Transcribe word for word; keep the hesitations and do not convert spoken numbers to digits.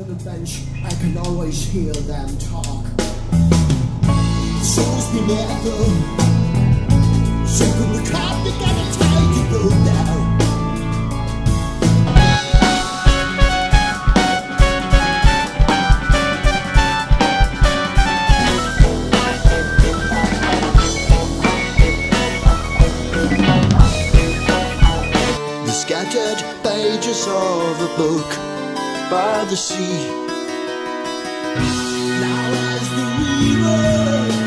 behind the bench, I can always hear them talk. Souls be never shaking the cup, they got a time to go down. The scattered pages of a book by the sea. Now as the river